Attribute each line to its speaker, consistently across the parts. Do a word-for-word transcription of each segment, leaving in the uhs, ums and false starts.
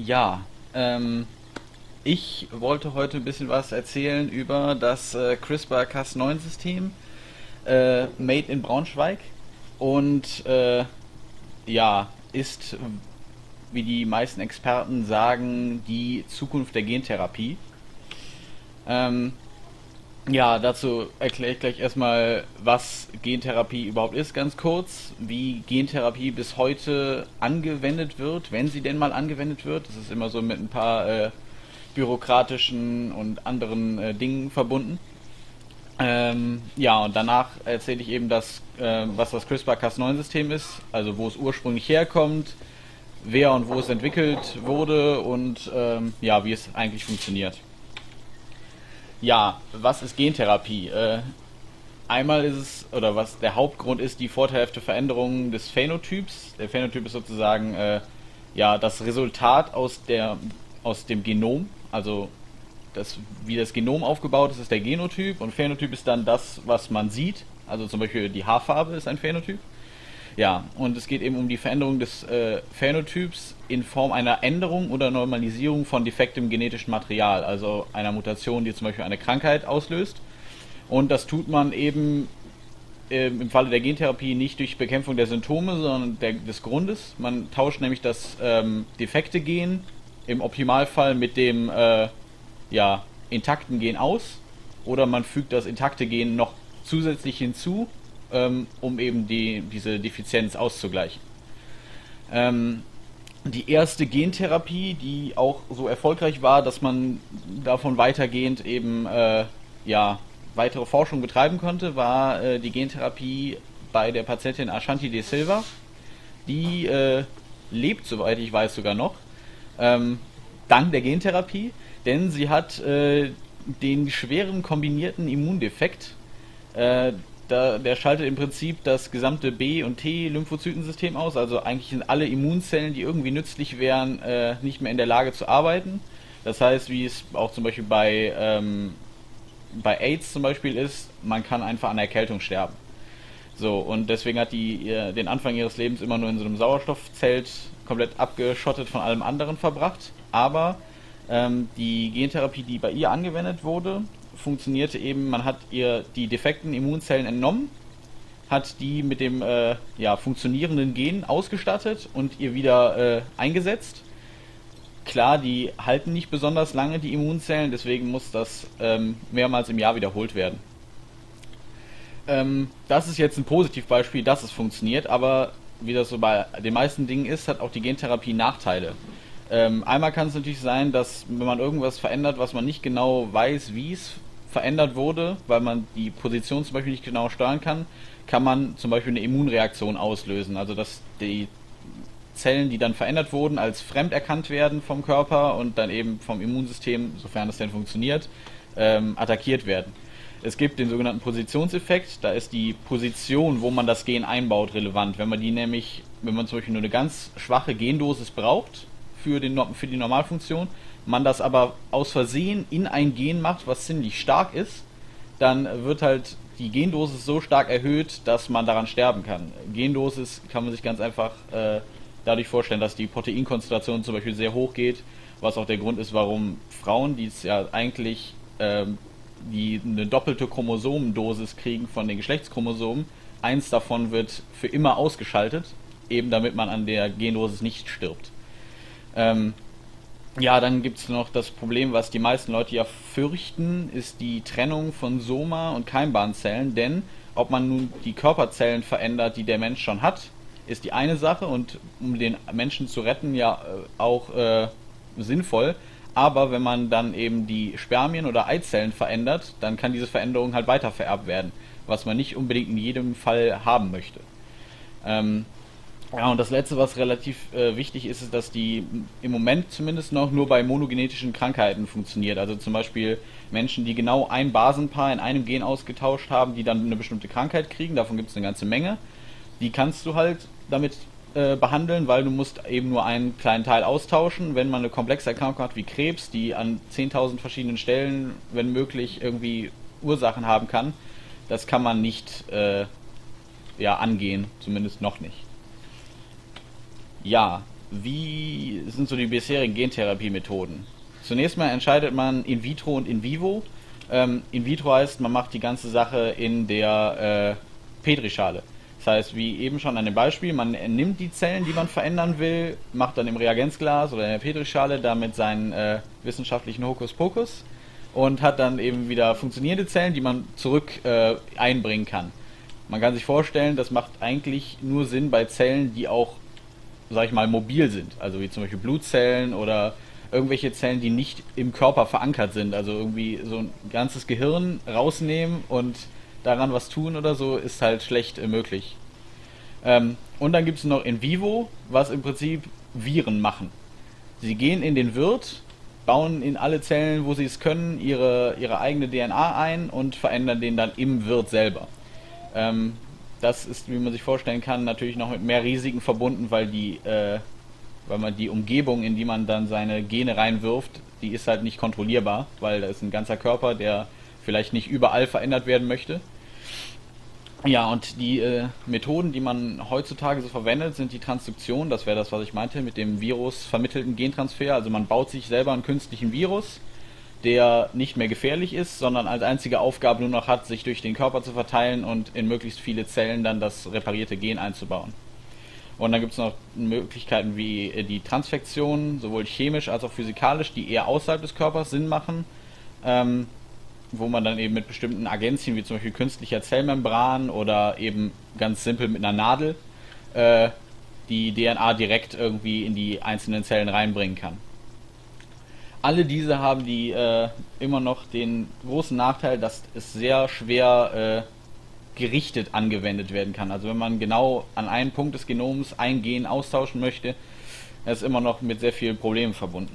Speaker 1: Ja, ähm, ich wollte heute ein bisschen was erzählen über das äh, CRISPR-Cas neun System, äh, Made in Braunschweig. Und äh, ja, ist, wie die meisten Experten sagen, die Zukunft der Gentherapie. Ähm, ja, dazu erkläre ich gleich erstmal, was Gentherapie überhaupt ist, ganz kurz, wie Gentherapie bis heute angewendet wird, wenn sie denn mal angewendet wird. Das ist immer so mit ein paar äh, bürokratischen und anderen äh, Dingen verbunden. Ähm, ja, und danach erzähle ich eben, das, äh, was das CRISPR-Cas neun System ist, also wo es ursprünglich herkommt, wer und wo es entwickelt wurde und ähm, ja, wie es eigentlich funktioniert. Ja, was ist Gentherapie? Äh, einmal ist es, oder was der Hauptgrund ist, die vorteilhafte Veränderung des Phänotyps. Der Phänotyp ist sozusagen äh, ja, das Resultat aus, der, aus dem Genom, also das, wie das Genom aufgebaut ist, ist der Genotyp und Phänotyp ist dann das, was man sieht. Also zum Beispiel die Haarfarbe ist ein Phänotyp. Ja, und es geht eben um die Veränderung des äh, Phänotyps in Form einer Änderung oder Normalisierung von defektem genetischen Material, also einer Mutation, die zum Beispiel eine Krankheit auslöst. Und das tut man eben ähm, im Falle der Gentherapie nicht durch Bekämpfung der Symptome, sondern der, des Grundes. Man tauscht nämlich das ähm, defekte Gen im Optimalfall mit dem äh, ja, intakten Gen aus oder man fügt das intakte Gen noch zusätzlich hinzu, ähm, um eben die, diese Defizienz auszugleichen. Ähm, die erste Gentherapie, die auch so erfolgreich war, dass man davon weitergehend eben äh, ja, weitere Forschung betreiben konnte, war äh, die Gentherapie bei der Patientin Ashanti de Silva. Die äh, lebt, soweit ich weiß, sogar noch, ähm, dank der Gentherapie, denn sie hat äh, den schweren kombinierten Immundefekt. Äh, da, der schaltet im Prinzip das gesamte B- und T-Lymphozytensystem aus. Also eigentlich sind alle Immunzellen, die irgendwie nützlich wären, äh, nicht mehr in der Lage zu arbeiten. Das heißt, wie es auch zum Beispiel bei, ähm, bei AIDS zum Beispiel ist, man kann einfach an Erkältung sterben. So, und deswegen hat die ihr, den Anfang ihres Lebens immer nur in so einem Sauerstoffzelt komplett abgeschottet von allem anderen verbracht. Aber ähm, die Gentherapie, die bei ihr angewendet wurde, funktionierte eben, man hat ihr die defekten Immunzellen entnommen, hat die mit dem äh, ja, funktionierenden Gen ausgestattet und ihr wieder äh, eingesetzt. Klar, die halten nicht besonders lange, die Immunzellen, deswegen muss das ähm, mehrmals im Jahr wiederholt werden. Ähm, das ist jetzt ein Positivbeispiel, dass es funktioniert, aber wie das so bei den meisten Dingen ist, hat auch die Gentherapie Nachteile. Ähm, einmal kann es natürlich sein, dass wenn man irgendwas verändert, was man nicht genau weiß, wie es verändert wurde, weil man die Position zum Beispiel nicht genau steuern kann, kann man zum Beispiel eine Immunreaktion auslösen. Also dass die Zellen, die dann verändert wurden, als fremd erkannt werden vom Körper und dann eben vom Immunsystem, sofern das denn funktioniert, ähm, attackiert werden. Es gibt den sogenannten Positionseffekt, da ist die Position, wo man das Gen einbaut, relevant. Wenn man die nämlich, wenn man zum Beispiel nur eine ganz schwache Gendosis braucht für, den, für die Normalfunktion, man das aber aus Versehen in ein Gen macht, was ziemlich stark ist, dann wird halt die Gendosis so stark erhöht, dass man daran sterben kann. Gendosis kann man sich ganz einfach äh, dadurch vorstellen, dass die Proteinkonzentration zum Beispiel sehr hoch geht, was auch der Grund ist, warum Frauen, die es ja eigentlich ähm, die eine doppelte Chromosomendosis kriegen von den Geschlechtschromosomen, eins davon wird für immer ausgeschaltet, eben damit man an der Gendosis nicht stirbt. Ähm, ja, dann gibt es noch das Problem, was die meisten Leute ja fürchten, ist die Trennung von Soma- und Keimbahnzellen, denn ob man nun die Körperzellen verändert, die der Mensch schon hat, ist die eine Sache und um den Menschen zu retten ja äh, auch äh, sinnvoll. Aber wenn man dann eben die Spermien oder Eizellen verändert, dann kann diese Veränderung halt weiter vererbt werden, was man nicht unbedingt in jedem Fall haben möchte. Ähm, ja, und das letzte, was relativ äh, wichtig ist, ist, dass die im Moment zumindest noch nur bei monogenetischen Krankheiten funktioniert. Also zum Beispiel Menschen, die genau ein Basenpaar in einem Gen ausgetauscht haben, die dann eine bestimmte Krankheit kriegen, davon gibt es eine ganze Menge. Die kannst du halt damit äh, behandeln, weil du musst eben nur einen kleinen Teil austauschen. Wenn man eine komplexe Erkrankung hat wie Krebs, die an zehntausend verschiedenen Stellen, wenn möglich, irgendwie Ursachen haben kann, das kann man nicht äh, ja, angehen, zumindest noch nicht. Ja, wie sind so die bisherigen Gentherapie-Methoden? Zunächst mal entscheidet man in vitro und in vivo. Ähm, in vitro heißt, man macht die ganze Sache in der äh, Petrischale. Das heißt, wie eben schon an dem Beispiel, man nimmt die Zellen, die man verändern will, macht dann im Reagenzglas oder in der Petrischale damit seinen äh, wissenschaftlichen Hokuspokus und hat dann eben wieder funktionierende Zellen, die man zurück äh, einbringen kann. Man kann sich vorstellen, das macht eigentlich nur Sinn bei Zellen, die auch, sag ich mal, mobil sind. Also wie zum Beispiel Blutzellen oder irgendwelche Zellen, die nicht im Körper verankert sind. Also irgendwie so ein ganzes Gehirn rausnehmen und daran was tun oder so, ist halt schlecht äh, möglich. Ähm, und dann gibt es noch in vivo, was im Prinzip Viren machen. Sie gehen in den Wirt, bauen in alle Zellen, wo sie es können, ihre, ihre eigene D N A ein und verändern den dann im Wirt selber. Ähm, das ist, wie man sich vorstellen kann, natürlich noch mit mehr Risiken verbunden, weil die, äh, weil man die Umgebung, in die man dann seine Gene reinwirft, die ist halt nicht kontrollierbar, weil da ist ein ganzer Körper, der vielleicht nicht überall verändert werden möchte. Ja, und die äh, Methoden, die man heutzutage so verwendet, sind die Transduktion, das wäre das, was ich meinte, mit dem Virus vermittelten Gentransfer. Also man baut sich selber einen künstlichen Virus, der nicht mehr gefährlich ist, sondern als einzige Aufgabe nur noch hat, sich durch den Körper zu verteilen und in möglichst viele Zellen dann das reparierte Gen einzubauen. Und dann gibt es noch Möglichkeiten wie die Transfektion, sowohl chemisch als auch physikalisch, die eher außerhalb des Körpers Sinn machen. Ähm, wo man dann eben mit bestimmten Agenzien, wie zum Beispiel künstlicher Zellmembran oder eben ganz simpel mit einer Nadel, äh, die D N A direkt irgendwie in die einzelnen Zellen reinbringen kann. Alle diese haben die äh, immer noch den großen Nachteil, dass es sehr schwer äh, gerichtet angewendet werden kann. Also wenn man genau an einen Punkt des Genoms ein Gen austauschen möchte, ist immer noch mit sehr vielen Problemen verbunden.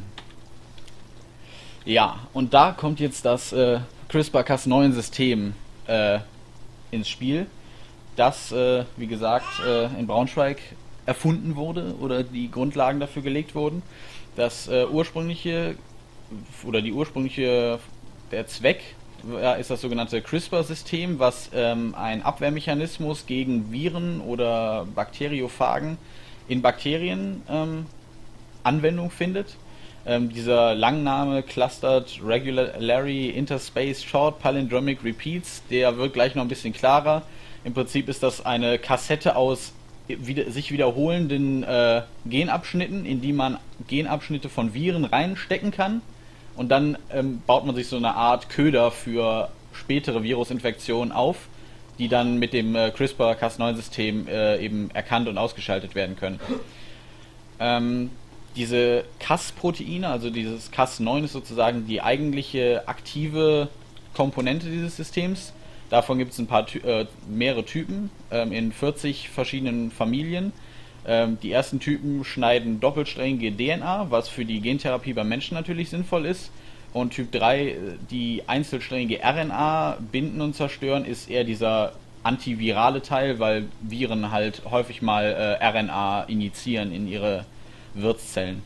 Speaker 1: Ja, und da kommt jetzt das äh, CRISPR Cas neun System äh, ins Spiel, das, äh, wie gesagt, äh, in Braunschweig erfunden wurde oder die Grundlagen dafür gelegt wurden. Das äh, ursprüngliche oder die ursprüngliche, der Zweck ja, ist das sogenannte CRISPR-System, was ähm, ein Abwehrmechanismus gegen Viren oder Bakteriophagen in Bakterien ähm, Anwendung findet. Ähm, dieser Langname Clustered Regularly Interspace Short Palindromic Repeats, der wird gleich noch ein bisschen klarer. Im Prinzip ist das eine Kassette aus wieder, sich wiederholenden äh, Genabschnitten, in die man Genabschnitte von Viren reinstecken kann. Und dann ähm, baut man sich so eine Art Köder für spätere Virusinfektionen auf, die dann mit dem äh, CRISPR Cas neun System äh, eben erkannt und ausgeschaltet werden können. Ähm, Diese Cas-Proteine, also dieses Cas neun ist sozusagen die eigentliche aktive Komponente dieses Systems. Davon gibt es ein paar äh, mehrere Typen ähm, in vierzig verschiedenen Familien. Ähm, die ersten Typen schneiden doppelsträngige D N A, was für die Gentherapie beim Menschen natürlich sinnvoll ist. Und Typ drei, die einzelsträngige R N A binden und zerstören, ist eher dieser antivirale Teil, weil Viren halt häufig mal äh, R N A injizieren in ihre Wirtszellen.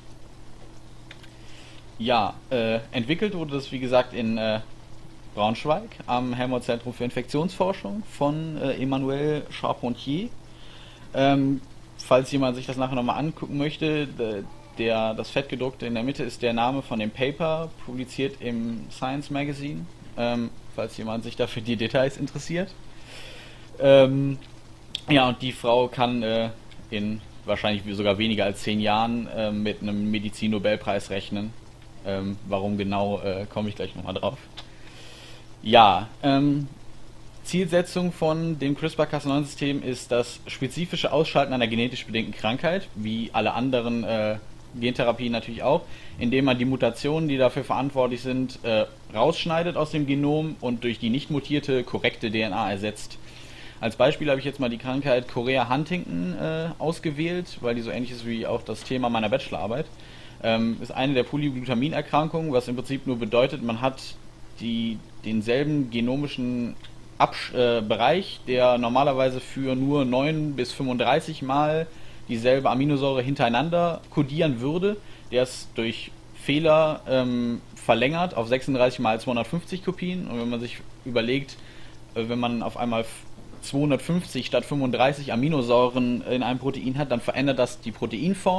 Speaker 1: Ja, äh, entwickelt wurde das wie gesagt in äh, Braunschweig am Helmholtz-Zentrum für Infektionsforschung von äh, Emmanuel Charpentier. Ähm, falls jemand sich das nachher nochmal angucken möchte, der, das fettgedruckte in der Mitte ist der Name von dem Paper, publiziert im Science Magazine, ähm, falls jemand sich dafür die Details interessiert. Ähm, ja, und die Frau kann äh, in wahrscheinlich sogar weniger als zehn Jahren äh, mit einem Medizin-Nobelpreis rechnen. Ähm, warum genau, äh, komme ich gleich nochmal drauf. Ja, ähm, Zielsetzung von dem CRISPR Cas neun System ist das spezifische Ausschalten einer genetisch bedingten Krankheit, wie alle anderen äh, Gentherapien natürlich auch, indem man die Mutationen, die dafür verantwortlich sind, äh, rausschneidet aus dem Genom und durch die nicht mutierte, korrekte D N A ersetzt. Als Beispiel habe ich jetzt mal die Krankheit Chorea-Huntington äh, ausgewählt, weil die so ähnlich ist wie auch das Thema meiner Bachelorarbeit. Ähm, ist eine der Polyglutaminerkrankungen, was im Prinzip nur bedeutet, man hat die, denselben genomischen Absch äh, Bereich, der normalerweise für nur neun bis fünfunddreißig Mal dieselbe Aminosäure hintereinander kodieren würde, der ist durch Fehler ähm, verlängert auf sechsunddreißig mal zweihundertfünfzig Kopien. Und wenn man sich überlegt, äh, wenn man auf einmal zweihundertfünfzig statt fünfunddreißig Aminosäuren in einem Protein hat, dann verändert das die Proteinform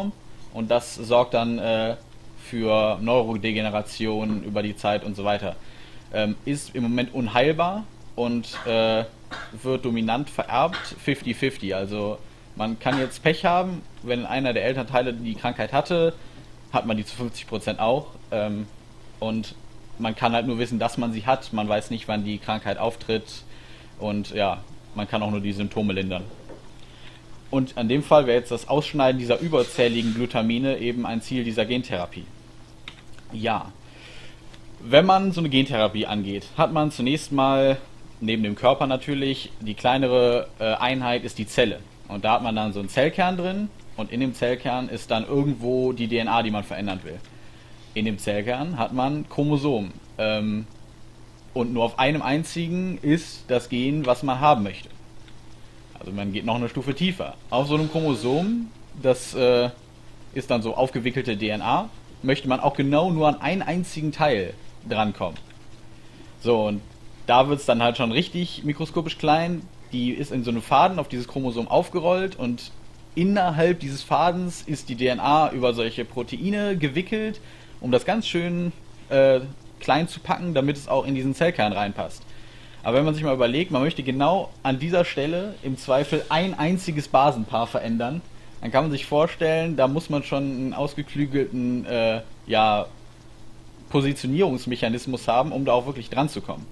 Speaker 1: und das sorgt dann äh, für Neurodegeneration über die Zeit und so weiter. Ähm, ist im Moment unheilbar und äh, wird dominant vererbt, fifty fifty. Also man kann jetzt Pech haben, wenn einer der Elternteile die Krankheit hatte, hat man die zu fünfzig Prozent auch. Ähm, und man kann halt nur wissen, dass man sie hat. Man weiß nicht, wann die Krankheit auftritt. Und ja, man kann auch nur die Symptome lindern. Und an dem Fall wäre jetzt das Ausschneiden dieser überzähligen Glutamine eben ein Ziel dieser Gentherapie. Ja, wenn man so eine Gentherapie angeht, hat man zunächst mal, neben dem Körper natürlich, die kleinere äh, Einheit ist die Zelle. Und da hat man dann so einen Zellkern drin und in dem Zellkern ist dann irgendwo die D N A, die man verändern will. In dem Zellkern hat man Chromosomen. Ähm, und nur auf einem einzigen ist das Gen, was man haben möchte. Also man geht noch eine Stufe tiefer. Auf so einem Chromosom, das äh, ist dann so aufgewickelte D N A, möchte man auch genau nur an einen einzigen Teil drankommen. So, und da wird es dann halt schon richtig mikroskopisch klein. Die ist in so einem Faden auf dieses Chromosom aufgerollt und innerhalb dieses Fadens ist die D N A über solche Proteine gewickelt, um das ganz schön äh, klein zu packen, damit es auch in diesen Zellkern reinpasst. Aber wenn man sich mal überlegt, man möchte genau an dieser Stelle im Zweifel ein einziges Basenpaar verändern, dann kann man sich vorstellen, da muss man schon einen ausgeklügelten äh, ja, Positionierungsmechanismus haben, um da auch wirklich dran zu kommen.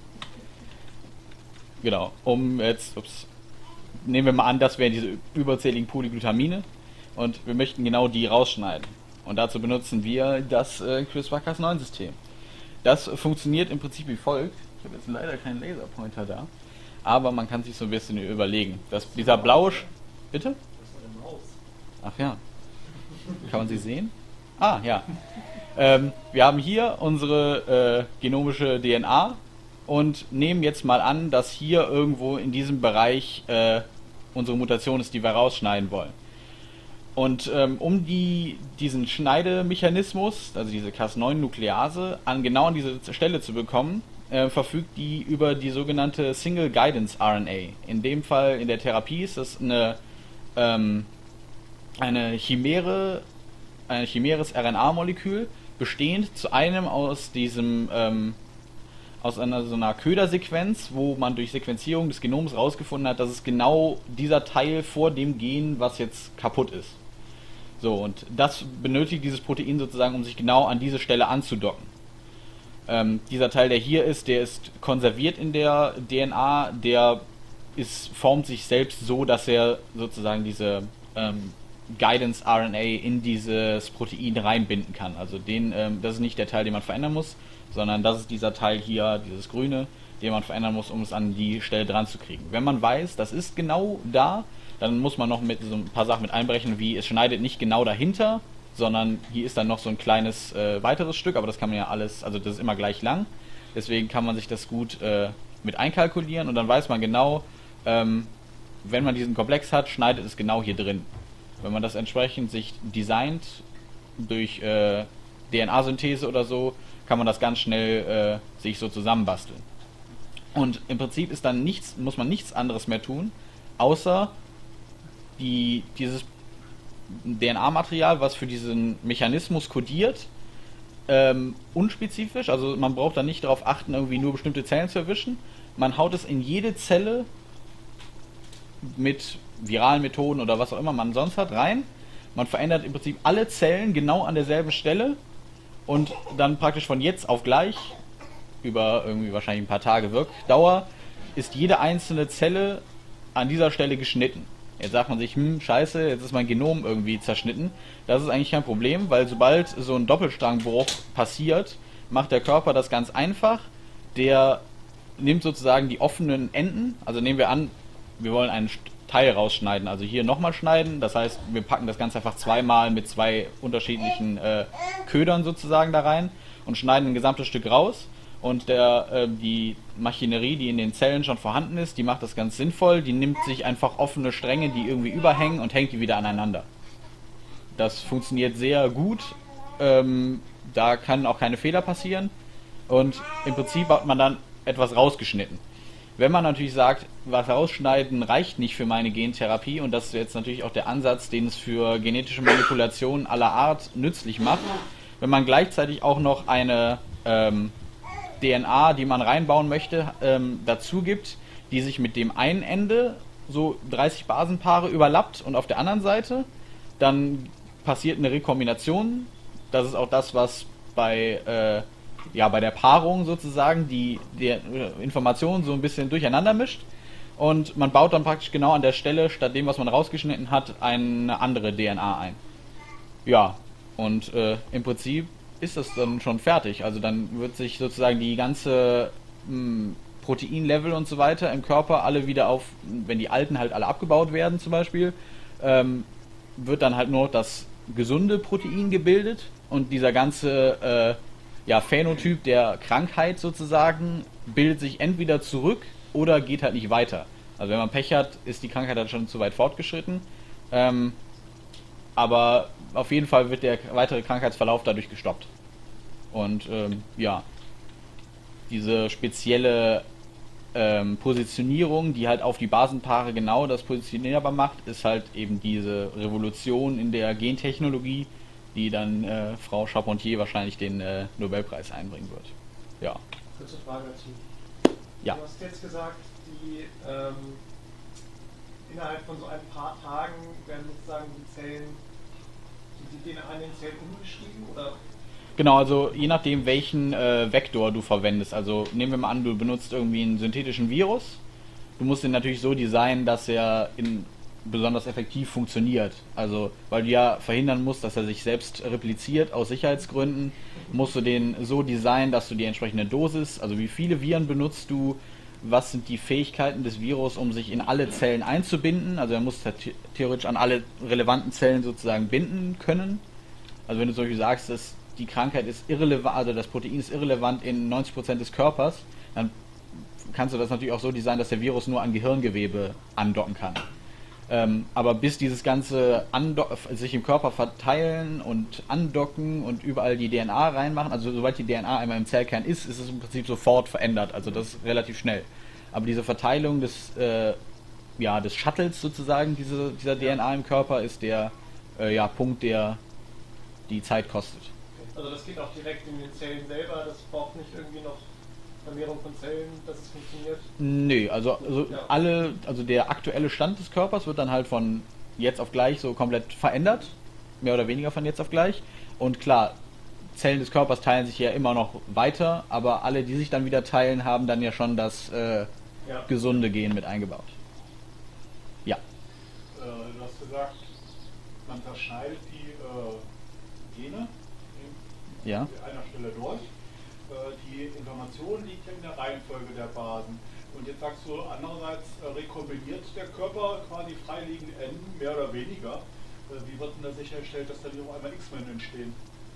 Speaker 1: Genau, um jetzt, ups, nehmen wir mal an, das wären diese überzähligen Polyglutamine und wir möchten genau die rausschneiden. Und dazu benutzen wir das äh, CRISPR Cas neun System. Das funktioniert im Prinzip wie folgt. Ich habe jetzt leider keinen Laserpointer da, aber man kann sich so ein bisschen überlegen. Dass dieser blaue... Sch Bitte? Ach ja. Kann man sie sehen? Ah, ja. Ähm, wir haben hier unsere äh, genomische D N A und nehmen jetzt mal an, dass hier irgendwo in diesem Bereich äh, unsere Mutation ist, die wir rausschneiden wollen. Und ähm, um die, diesen Schneidemechanismus, also diese Cas neun Nuklease, an, genau an diese Stelle zu bekommen, äh, verfügt die über die sogenannte Single Guidance R N A. In dem Fall in der Therapie ist das eine, ähm, eine Chimäre, ein chimäres R N A-Molekül, bestehend zu einem aus diesem ähm, aus einer so einer Ködersequenz, wo man durch Sequenzierung des Genoms rausgefunden hat, dass es genau dieser Teil vor dem Gen, was jetzt kaputt ist. So, und das benötigt dieses Protein sozusagen, um sich genau an diese Stelle anzudocken. Ähm, dieser Teil, der hier ist, der ist konserviert in der D N A, der ist, formt sich selbst so, dass er sozusagen diese ähm, Guidance R N A in dieses Protein reinbinden kann. Also den, ähm, das ist nicht der Teil, den man verändern muss, sondern das ist dieser Teil hier, dieses grüne, den man verändern muss, um es an die Stelle dran zu kriegen. Wenn man weiß, das ist genau da, dann muss man noch mit so ein paar Sachen mit einbrechen, wie es schneidet nicht genau dahinter, sondern hier ist dann noch so ein kleines äh, weiteres Stück, aber das kann man ja alles, also das ist immer gleich lang, deswegen kann man sich das gut äh, mit einkalkulieren und dann weiß man genau, ähm, wenn man diesen Komplex hat, schneidet es genau hier drin. Wenn man das entsprechend sich designt durch äh, D N A-Synthese oder so, kann man das ganz schnell äh, sich so zusammenbasteln. Und im Prinzip ist dann nichts, muss man nichts anderes mehr tun, außer die, dieses D N A-Material, was für diesen Mechanismus kodiert, ähm, unspezifisch, also man braucht da nicht darauf achten, irgendwie nur bestimmte Zellen zu erwischen. Man haut es in jede Zelle mit viralen Methoden oder was auch immer man sonst hat rein. Man verändert im Prinzip alle Zellen genau an derselben Stelle und dann praktisch von jetzt auf gleich, über irgendwie wahrscheinlich ein paar Tage Wirkdauer, ist jede einzelne Zelle an dieser Stelle geschnitten. Jetzt sagt man sich, hm, scheiße, jetzt ist mein Genom irgendwie zerschnitten. Das ist eigentlich kein Problem, weil sobald so ein Doppelstrangbruch passiert, macht der Körper das ganz einfach. Der nimmt sozusagen die offenen Enden, also nehmen wir an, wir wollen einen Teil rausschneiden, also hier nochmal schneiden, das heißt, wir packen das Ganze einfach zweimal mit zwei unterschiedlichen äh, Ködern sozusagen da rein und schneiden ein gesamtes Stück raus und der, äh, die Maschinerie, die in den Zellen schon vorhanden ist, die macht das ganz sinnvoll, die nimmt sich einfach offene Stränge, die irgendwie überhängen und hängt die wieder aneinander. Das funktioniert sehr gut, ähm, da kann auch keine Fehler passieren und im Prinzip hat man dann etwas rausgeschnitten. Wenn man natürlich sagt, was rausschneiden reicht nicht für meine Gentherapie, und das ist jetzt natürlich auch der Ansatz, den es für genetische Manipulationen aller Art nützlich macht, wenn man gleichzeitig auch noch eine ähm, D N A, die man reinbauen möchte, ähm, dazu gibt, die sich mit dem einen Ende so dreißig Basenpaare überlappt und auf der anderen Seite, dann passiert eine Rekombination. Das ist auch das, was bei äh, ja, bei der Paarung sozusagen die, die Informationen so ein bisschen durcheinander mischt, und man baut dann praktisch genau an der Stelle, statt dem, was man rausgeschnitten hat, eine andere D N A ein. Ja, und äh, im Prinzip ist das dann schon fertig. Also dann wird sich sozusagen die ganze mh, Proteinlevel und so weiter im Körper alle wieder auf, wenn die alten halt alle abgebaut werden zum Beispiel, ähm, wird dann halt nur das gesunde Protein gebildet, und dieser ganze äh, ja, Phänotyp der Krankheit sozusagen bildet sich entweder zurück oder geht halt nicht weiter. Also wenn man Pech hat, ist die Krankheit halt schon zu weit fortgeschritten. Ähm, aber auf jeden Fall wird der weitere Krankheitsverlauf dadurch gestoppt. Und ähm, ja, diese spezielle ähm, Positionierung, die halt auf die Basenpaare genau das positionierbar macht, ist halt eben diese Revolution in der Gentechnologie, die dann äh, Frau Charpentier wahrscheinlich den äh, Nobelpreis einbringen wird. Ja.
Speaker 2: Kurze Frage dazu.
Speaker 1: Ja.
Speaker 2: Du hast jetzt gesagt, die ähm, innerhalb von so ein paar Tagen werden sozusagen die Zellen, die D N A in den Zellen umgeschrieben, oder?
Speaker 1: Genau, also je nachdem, welchen äh, Vektor du verwendest. Also nehmen wir mal an, du benutzt irgendwie einen synthetischen Virus. Du musst den natürlich so designen, dass er in besonders effektiv funktioniert. Also, weil du ja verhindern musst, dass er sich selbst repliziert aus Sicherheitsgründen, musst du den so designen, dass du die entsprechende Dosis, also wie viele Viren benutzt du, was sind die Fähigkeiten des Virus, um sich in alle Zellen einzubinden. Also er muss theoretisch an alle relevanten Zellen sozusagen binden können. Also wenn du zum Beispiel sagst, dass die Krankheit ist irrelevant, also das Protein ist irrelevant in neunzig Prozent des Körpers, dann kannst du das natürlich auch so designen, dass der Virus nur an Gehirngewebe andocken kann. Ähm, aber bis dieses ganze Ando- sich im Körper verteilen und andocken und überall die D N A reinmachen, also sobald die D N A einmal im Zellkern ist, ist es im Prinzip sofort verändert, also das ist relativ schnell. Aber diese Verteilung des, äh, ja, des Shuttles sozusagen, diese, dieser D N A im Körper, ist der äh, ja, Punkt, der die Zeit kostet.
Speaker 2: Also das geht auch direkt in den Zellen selber, das braucht nicht irgendwie noch Vermehrung von Zellen, dass es funktioniert?
Speaker 1: Nö, also, also
Speaker 2: ja.
Speaker 1: alle, also der aktuelle Stand des Körpers wird dann halt von jetzt auf gleich so komplett verändert, mehr oder weniger von jetzt auf gleich. Und klar, Zellen des Körpers teilen sich ja immer noch weiter, aber alle, die sich dann wieder teilen, haben dann ja schon das äh, ja. gesunde Gen mit eingebaut. Ja.
Speaker 3: Äh, du hast gesagt, man zerschneidet die äh, Gene in
Speaker 1: ja.
Speaker 3: einer Stelle durch. Die Information liegt ja in der Reihenfolge der Basen. Und jetzt sagst du, andererseits äh, rekombiniert der Körper quasi freiliegende Enden, mehr oder weniger. Äh, wie wird denn da sichergestellt, dass da nicht auf einmal X-Men entstehen?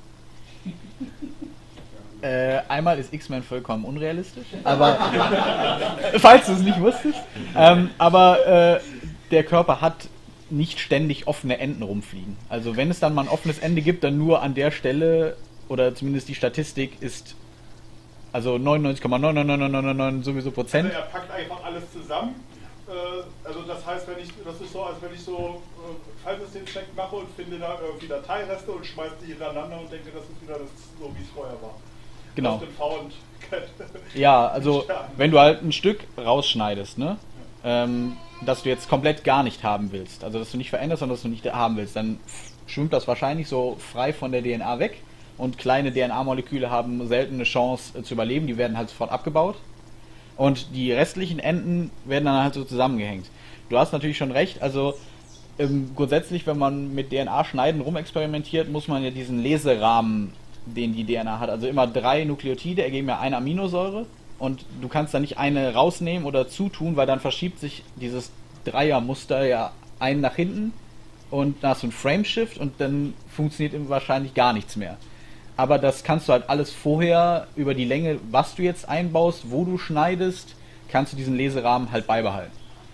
Speaker 1: Äh, einmal ist X-Men vollkommen unrealistisch, aber falls du es nicht wusstest. Ähm, aber äh, der Körper hat nicht ständig offene Enden rumfliegen. Also wenn es dann mal ein offenes Ende gibt, dann nur an der Stelle, oder zumindest die Statistik ist also neunundneunzig Komma neun neun neun neun neun neun sowieso Prozent.
Speaker 3: Also er packt einfach alles zusammen. Äh, also das heißt, wenn ich, das ist so, als wenn ich so äh, Fallsystem-Check mache und finde da irgendwie Dateireste und schmeiße die hintereinander und denke, das ist wieder das, so wie es vorher war.
Speaker 1: Genau.
Speaker 3: Das V und
Speaker 1: ja, also wenn du halt ein Stück rausschneidest, ne? Ja. Ähm, das du jetzt komplett gar nicht haben willst, also dass du nicht veränderst, sondern dass du nicht haben willst, dann schwimmt das wahrscheinlich so frei von der D N A weg. Und kleine D N A-Moleküle haben selten eine Chance äh, zu überleben, die werden halt sofort abgebaut. Und die restlichen Enden werden dann halt so zusammengehängt. Du hast natürlich schon recht, also ähm, grundsätzlich, wenn man mit D N A-Schneiden rumexperimentiert, muss man ja diesen Leserahmen, den die D N A hat, also immer drei Nukleotide ergeben ja eine Aminosäure, und du kannst da nicht eine rausnehmen oder zutun, weil dann verschiebt sich dieses Dreiermuster ja ein nach hinten und dann hast du einen Frameshift und dann funktioniert wahrscheinlich gar nichts mehr. Aber das kannst du halt alles vorher über die Länge, was du jetzt einbaust, wo du schneidest, kannst du diesen Leserahmen halt beibehalten.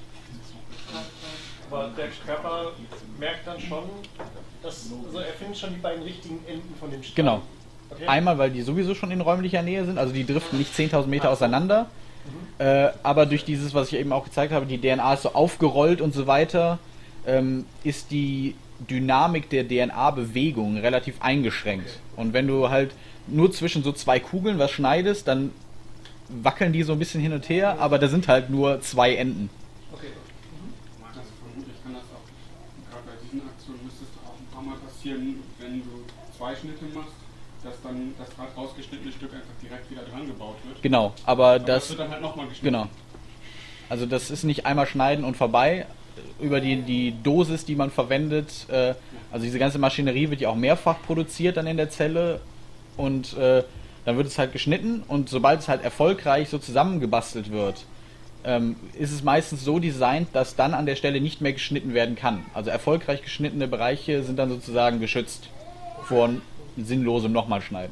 Speaker 2: Aber der Körper merkt dann schon, dass, also er findet schon die beiden richtigen Enden von dem Strang.
Speaker 1: Genau.
Speaker 2: Okay.
Speaker 1: Einmal, weil die sowieso schon in räumlicher Nähe sind, also die driften nicht zehntausend Meter auseinander, Äh, aber durch dieses, was ich eben auch gezeigt habe, die D N A ist so aufgerollt und so weiter, ähm, ist die Dynamik der D N A-Bewegung relativ eingeschränkt. Und wenn du halt nur zwischen so zwei Kugeln was schneidest, dann wackeln die so ein bisschen hin und her, aber da sind halt nur zwei Enden.
Speaker 2: Okay.
Speaker 4: Das vermutlich kann das auch, gerade bei diesen Aktionen müsste es auch ein paar Mal passieren, wenn du zwei Schnitte machst, dass dann das gerade rausgeschnittene Stück einfach direkt wieder dran gebaut wird.
Speaker 1: Genau, aber,
Speaker 4: Aber
Speaker 1: das,
Speaker 4: das wird dann halt nochmal geschnitten.
Speaker 1: genau. Also das ist nicht einmal schneiden und vorbei. Über die, die Dosis, die man verwendet, äh, also diese ganze Maschinerie wird ja auch mehrfach produziert dann in der Zelle und äh, dann wird es halt geschnitten und sobald es halt erfolgreich so zusammengebastelt wird, ähm, ist es meistens so designt, dass dann an der Stelle nicht mehr geschnitten werden kann. Also erfolgreich geschnittene Bereiche sind dann sozusagen geschützt vor sinnlosem nochmal schneiden.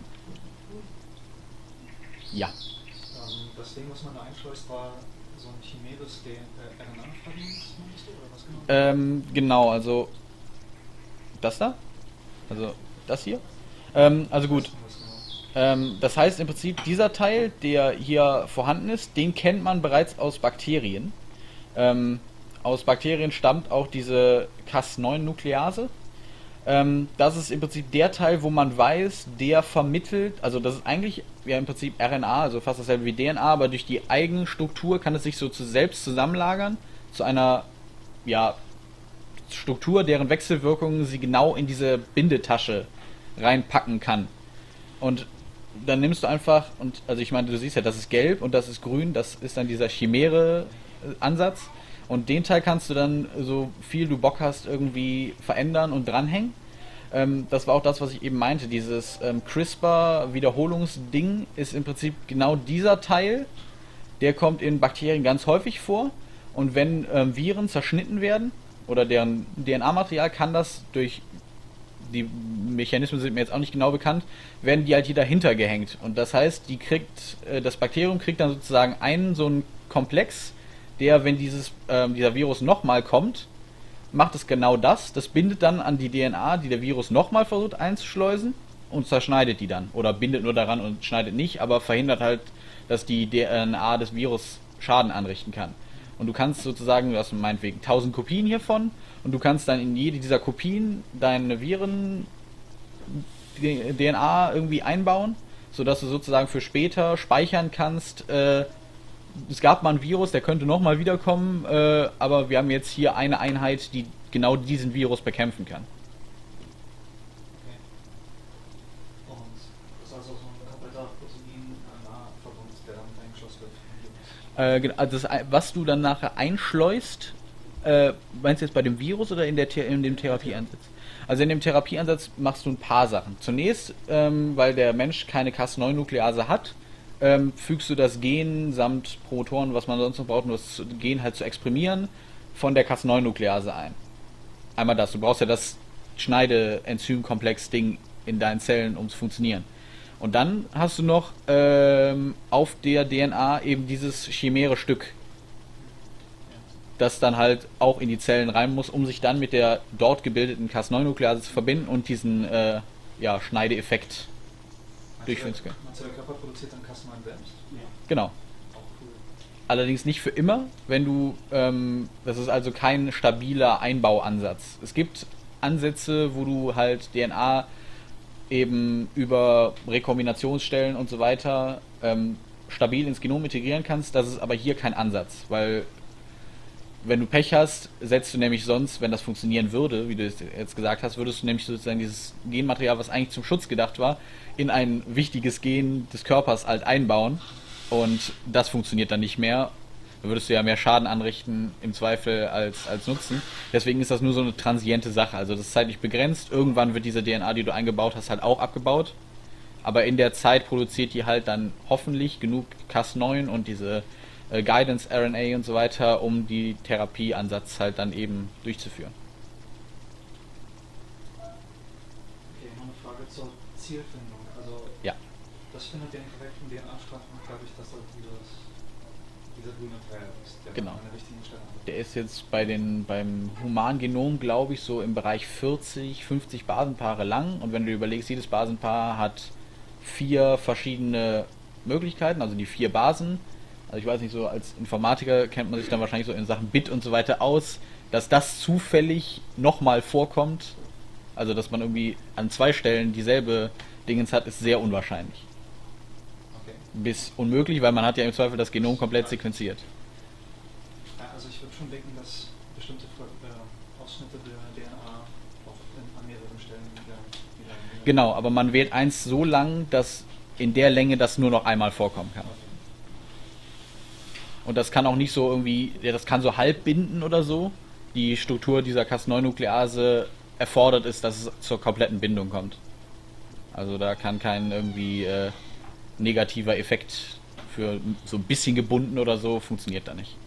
Speaker 1: Ja.
Speaker 5: Ähm, das Ding, was man da einschleust, war so ein chimäres R N A-Fragment, oder was genau?
Speaker 1: Ähm, genau, also das da? Also das hier? Ähm, also gut. Ähm, das heißt im Prinzip, dieser Teil, der hier vorhanden ist, den kennt man bereits aus Bakterien. Ähm, aus Bakterien stammt auch diese Cas neun Nuklease. Ähm, das ist im Prinzip der Teil, wo man weiß, der vermittelt, also das ist eigentlich ja im Prinzip R N A, also fast dasselbe wie D N A, aber durch die Eigenstruktur kann es sich so zu selbst zusammenlagern, zu einer ja, Struktur, deren Wechselwirkungen sie genau in diese Bindetasche reinpacken kann. Und dann nimmst du einfach, und also ich meine, du siehst ja, das ist gelb und das ist grün, das ist dann dieser Chimäre-Ansatz. Und den Teil kannst du dann, so viel du Bock hast, irgendwie verändern und dranhängen. Ähm, das war auch das, was ich eben meinte. Dieses ähm, CRISPR-Wiederholungsding ist im Prinzip genau dieser Teil. Der kommt in Bakterien ganz häufig vor. Und wenn ähm, Viren zerschnitten werden, oder deren D N A-Material, kann das durch, die Mechanismen sind mir jetzt auch nicht genau bekannt, werden die halt hier dahinter gehängt. Und das heißt, die kriegt, äh, das Bakterium kriegt dann sozusagen einen so einen Komplex, der, wenn dieses, äh, dieser Virus nochmal kommt, macht es genau das. Das bindet dann an die D N A, die der Virus nochmal versucht einzuschleusen und zerschneidet die dann. Oder bindet nur daran und schneidet nicht, aber verhindert halt, dass die D N A des Virus Schaden anrichten kann. Und du kannst sozusagen, du hast meinetwegen tausend Kopien hiervon und du kannst dann in jede dieser Kopien deine Viren D N A irgendwie einbauen, sodass du sozusagen für später speichern kannst, äh, es gab mal ein Virus, der könnte nochmal wiederkommen, äh, aber wir haben jetzt hier eine Einheit, die genau diesen Virus bekämpfen kann.
Speaker 5: Okay. Und das ist also so ein kompletter Protein-R N A-Verbund, der damit eingeschlossen wird.
Speaker 1: Äh, genau, also das, was du dann nachher einschleust, äh, meinst du jetzt bei dem Virus oder in, der, in dem Therapieansatz? Also in dem Therapieansatz machst du ein paar Sachen. Zunächst, ähm, weil der Mensch keine Cas neun Nuklease hat, Ähm, fügst du das Gen samt Protonen, was man sonst noch braucht, um das Gen halt zu exprimieren, von der Cas neun Nuklease ein. Einmal das. Du brauchst ja das Schneide-Enzym-Komplex-Ding in deinen Zellen, um zu funktionieren. Und dann hast du noch ähm, auf der D N A eben dieses chimäre Stück, das dann halt auch in die Zellen rein muss, um sich dann mit der dort gebildeten Cas neun Nuklease zu verbinden und diesen äh, ja, Schneideeffekt durchführen zu können.
Speaker 5: Meinst du, der Körper produziert dann Cas neun selbst?
Speaker 4: Ja.
Speaker 1: Genau.
Speaker 5: Auch cool.
Speaker 1: Allerdings nicht für immer, wenn du, ähm, das ist also kein stabiler Einbauansatz. Es gibt Ansätze, wo du halt D N A eben über Rekombinationsstellen und so weiter ähm, stabil ins Genom integrieren kannst. Das ist aber hier kein Ansatz, weil wenn du Pech hast, setzt du nämlich sonst, wenn das funktionieren würde, wie du es jetzt gesagt hast, würdest du nämlich sozusagen dieses Genmaterial, was eigentlich zum Schutz gedacht war, in ein wichtiges Gen des Körpers halt einbauen und das funktioniert dann nicht mehr. Da würdest du ja mehr Schaden anrichten im Zweifel als, als Nutzen. Deswegen ist das nur so eine transiente Sache. Also das ist zeitlich begrenzt. Irgendwann wird diese D N A, die du eingebaut hast, halt auch abgebaut. Aber in der Zeit produziert die halt dann hoffentlich genug Cas neun und diese äh, Guidance R N A und so weiter, um die Therapieansatz halt dann eben durchzuführen.
Speaker 5: Okay, noch eine Frage zur Zielfindung. Also
Speaker 1: Ja.
Speaker 5: das findet den korrekten D N A-Strang dadurch, dass da dieses, dieser grüne Teil ist, der
Speaker 1: Genau.
Speaker 5: an der richtigen Stelle hat.
Speaker 1: Der ist jetzt bei den, beim Humangenom, glaube ich, so im Bereich vierzig, fünfzig Basenpaare lang. Und wenn du überlegst, jedes Basenpaar hat vier verschiedene Möglichkeiten, also die vier Basen. also ich weiß nicht, so als Informatiker kennt man sich dann wahrscheinlich so in Sachen Bit und so weiter aus, dass das zufällig nochmal vorkommt, also dass man irgendwie an zwei Stellen dieselbe Dingens hat, ist sehr unwahrscheinlich.
Speaker 5: Okay.
Speaker 1: Bis unmöglich, weil man hat ja im Zweifel das Genom komplett sequenziert.
Speaker 5: Ja, also ich würde schon denken, dass bestimmte äh, Ausschnitte der D N A auch in, an mehreren Stellen wieder, wieder, wieder...
Speaker 1: Genau, aber man wählt eins so lang, dass in der Länge das nur noch einmal vorkommen kann. Und das kann auch nicht so irgendwie, ja, das kann so halb binden oder so. Die Struktur dieser Cas neun Nuklease erfordert ist, dass es zur kompletten Bindung kommt. Also da kann kein irgendwie äh, negativer Effekt für so ein bisschen gebunden oder so, funktioniert da nicht.